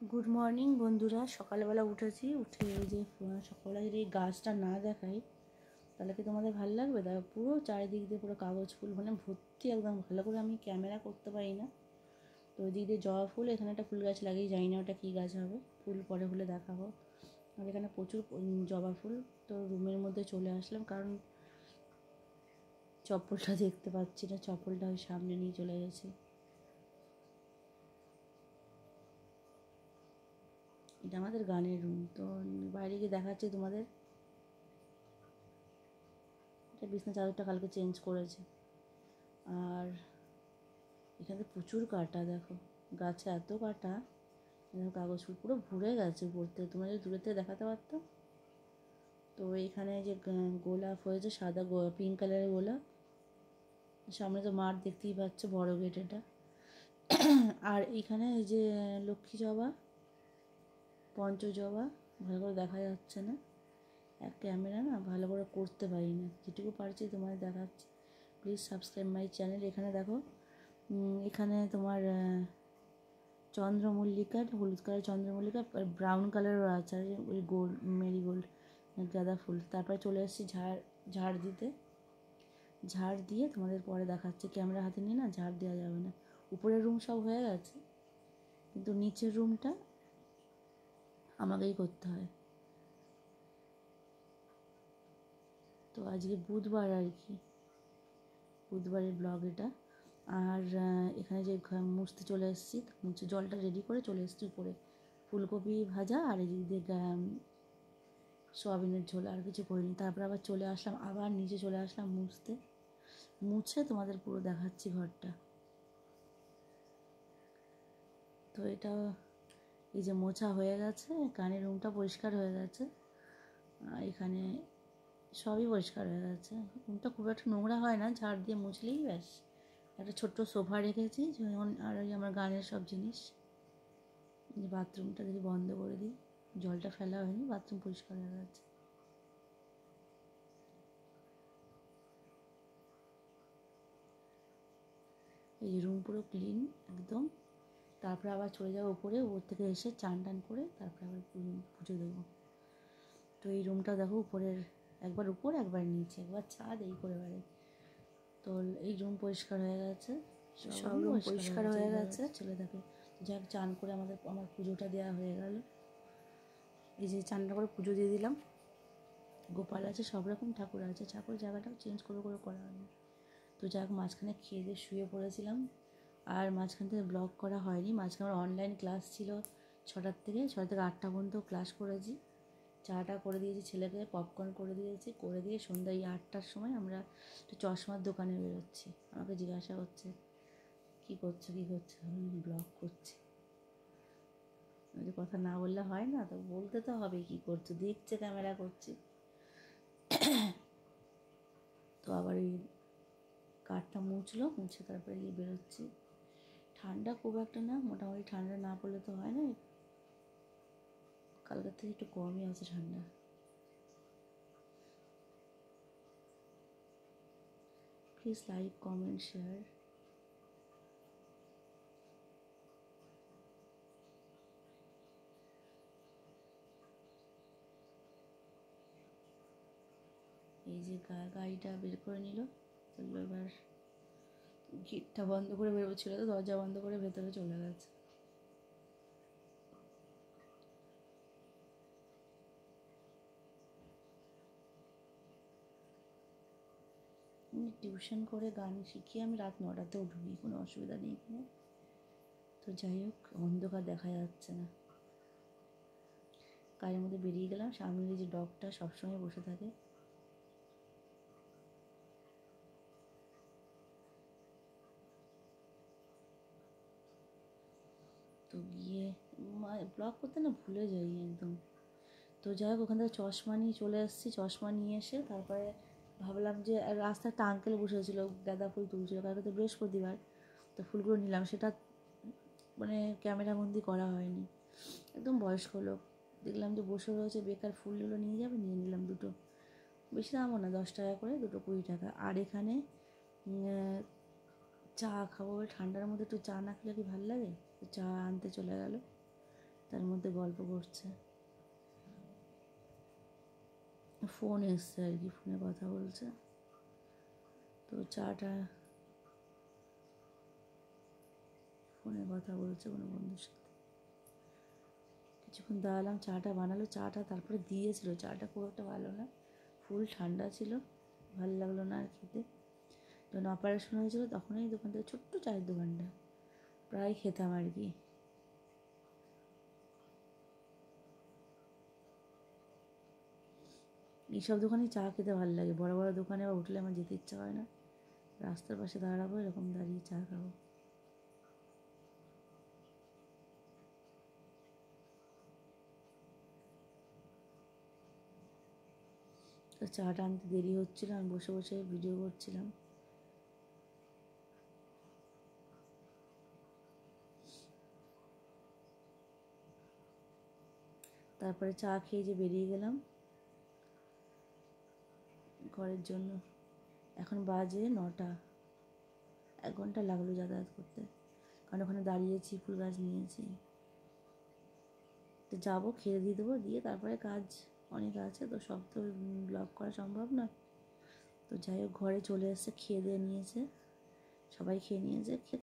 Good morning বন্ধুরা। সকালবেলা উঠেছি, উঠে এই যে সকালবেলা যদি এই গাছটা না দেখাই তাহলে কি তোমাদের ভালো লাগবে? দেখো পুরো চারিদিক দিয়ে পুরো কাগজ ফুল মানে ভর্তি, একদম ভালো করে আমি ক্যামেরা করতে পারি না। তো ওই দিক দিয়ে জবা ফুল, এখানে একটা ফুল গাছ লাগিয়ে, জানি না ওটা কী গাছ হবে, ফুল পরে হলে দেখাবো। আর এখানে প্রচুর জবা ফুল। তো রুমের মধ্যে চলে আসলাম কারণ চপ্পলটা দেখতে পাচ্ছি না, চপ্পলটা ওই সামনে নিয়ে চলে গেছি। এটা আমাদের গানের রুম। তো বাইরে গিয়ে দেখাচ্ছি তোমাদের। এটা বিছনা চাদরটা কালকে চেঞ্জ করেছে। আর এখানে প্রচুর কাঁটা, দেখো গাছে এত কাঁটা, দেখো কাগজ ফুল পুরো ভরে গেছে পড়তে, তোমরা যদি দূরে থেকে দেখাতে পারতো। তো এখানে যে গোলাপ হয়েছে, সাদা পিঙ্ক কালারের গোলাপ। সামনে তো মাঠ দেখতেই পাচ্ছ, বড় গেট এটা। আর এখানে এই যে লক্ষ্মী জবা, পঞ্চ জবা, ভালো করে দেখা যাচ্ছে না, এক ক্যামেরা না ভালো করে করতে পারি না, যেটুকু পারছি তোমাদের দেখাচ্ছি। Please subscribe my channel. এখানে দেখো, এখানে তোমার চন্দ্রমল্লিকা, হলুদ কালার চন্দ্রমল্লিকা, আর ব্রাউন কালারও আছে, আর ওই গোল্ড মেরিগোল্ড গাঁদা ফুল। তারপরে চলে এসেছি ঝাড় দিতে। ঝাড় দিয়ে তোমাদের পরে দেখাচ্ছি, ক্যামেরা হাতে নিয়ে না ঝাড় দেওয়া যাবে না। উপরের রুম সব হয়ে গেছে, কিন্তু নিচের রুমটা আমাকেই করতে হয়। তো আজকে বুধবার আর কি, বুধবারের ব্লগ এটা। আর এখানে যে মুছতে চলে এসেছি, মুছে জলটা রেডি করে চলে এসেছি উপরে। ফুলকপি ভাজা আর এদিক দিয়ে সোয়াবিনের ঝোল, আর কিছু করিনি। তারপর আবার চলে আসলাম, আবার নিচে চলে আসলাম মুছতে। মুছে তোমাদের পুরো দেখাচ্ছি ঘরটা। তো এটা এই যে মোছা হয়ে গেছে, কানের রুমটা পরিষ্কার হয়ে গেছে, এখানে সবই পরিষ্কার হয়ে গেছে। রুমটা খুব একটা নোংরা হয় না, ঝাড় দিয়ে মুছলেই ব্যাস। একটা ছোট্ট সোফা রেখেছি যেমন, আর ওই আমার গানের সব জিনিস। যে বাথরুমটা যদি বন্ধ করে দিই, জলটা ফেলা হয়নি, বাথরুম পরিষ্কার হয়ে গেছে। এই রুম পুরো ক্লিন একদম। তারপরে আবার চলে যাবো উপরে, উপর থেকে এসে চান টান করে তারপরে আবার পুজো দেবো। তো এই রুমটা দেখো, উপরের একবার উপর একবার নিচে একবার ছাদ, এই করে বেড়াই। তো এই রুম পরিষ্কার হয়ে গেছে, সব রুম পরিষ্কার হয়ে গেছে। ছেলে দেখে যাক, চান করে আমার পুজোটা দেওয়া হয়ে গেল। এই যে চানটা করে পুজো দিয়ে দিলাম। গোপাল আছে, সব রকম ঠাকুর আছে, ঠাকুর জায়গাটাও চেঞ্জ করে করা হয়নি। তো যাক, মাঝখানে খেয়ে দিয়ে শুয়ে পড়েছিলাম, আর মাঝখান থেকে ব্লগ করা হয়নি। মাঝখানে আমার অনলাইন ক্লাস ছিল 6টা থেকে 8টা পর্যন্ত ক্লাস করেছি। চাটা করে দিয়েছি ছেলেকে, পপকর্ন করে দিয়েছি, করে দিয়ে সন্ধ্যায় 8টার সময় আমরা একটু চশমার দোকানে বেরোচ্ছি। আমাকে জিজ্ঞাসা করছে কী করছো আমি ব্লগ করছি। যদি কথা না বললে হয় না, তো বলতে তো হবে কী করছো, দেখছে ক্যামেরা করছি। তো আবার এই কাঠটা মুছে তারপরে গিয়ে বেরোচ্ছি। ঠান্ডা খুব একটা না, মোটামুটি ঠান্ডা না পড়লে তো হয় না, কালকের থেকে একটু কমই আছে ঠান্ডা। Please like, comment, share. এই যে গাড়িটা বের করে নিল, চললো এবার। গেটটা বন্ধ করে বেরোচ্ছিল, তো দরজা বন্ধ করে ভেতরে চলে গেছে। টিউশন করে গান শিখিয়ে আমি রাত 9টাতেও ঢুকি, কোনো অসুবিধা নেই এখানে। তো যাই হোক, অন্ধকার দেখা যাচ্ছে না। কাজের মধ্যে বেরিয়ে গেলাম, সামনে যে ডগটা সবসময় বসে থাকে। তো গিয়ে ব্লগ করতে না ভুলে যাই একদম। তো যাই হোক, ওখান থেকে চশমা নিয়ে চলে এসেছি। চশমা নিয়ে এসে তারপরে ভাবলাম যে, রাস্তায় একটা আঙ্কেল বসেছিল, গাঁদা ফুল তুলছিল, কালকে তো বৃহস্পতিবার। তো ফুলগুলো নিলাম, সেটা মানে ক্যামেরাবন্দি করা হয়নি। একদম বয়স্ক লোক, দেখলাম যে বসে রয়েছে, বেকার ফুলগুলো নিয়ে যাবে, নিয়ে নিলাম দুটো। বেশি দামও না, 10 টাকা করে, দুটো 20 টাকা। আর এখানে চা খাবো, ঠান্ডার মধ্যে একটু চা না খেলে কি ভালো লাগে, তো চা আনতে চলে গেল। তো তার মধ্যে গল্প করছে, ফোন এসছে আর কি, ফোনে কথা বলছে। তো চাটা ফোনে কথা বলছে কোনো বন্ধুর সাথে। কিছুক্ষণ দাঁড়ালাম, চাটা বানালো, চাটা তারপরে দিয়েছিল। চাটা খুব একটা ভালো না, ফুল ঠান্ডা ছিল, ভালো লাগলো না আর খেতে। যখন অপারেশন হয়েছিল তখন এই দোকান থেকে, ছোট্ট চায়ের দোকানটা, প্রায় খেতাম আর কি। এইসব দোকানে চা খেতে ভালো লাগে, বড় বড় দোকানে বা হোটেলে আমার যেতে ইচ্ছা হয় না। রাস্তার পাশে দাঁড়াবো, এরকম দাঁড়িয়ে চা খাবো। তো চাটা আনতে দেরি হচ্ছিল, আমি বসে বসে ভিডিও করছিলাম। তারপরে চা খেয়ে যে বেরিয়ে গেলাম ঘরের জন্য। এখন বাজে 9টা, 1 ঘন্টা লাগলো যাতায়াত করতে, কারণ ওখানে দাঁড়িয়েছি, ফুল গাছ নিয়েছি। তো যাবো, খেয়ে দিয়ে দেবো, দিয়ে তারপরে কাজ অনেক আছে, তো সব তো ব্লগ করা সম্ভব না। তো যাই হোক, ঘরে চলে এসে খেয়ে দিয়ে নিয়েছে, সবাই খেয়ে নিয়েছে।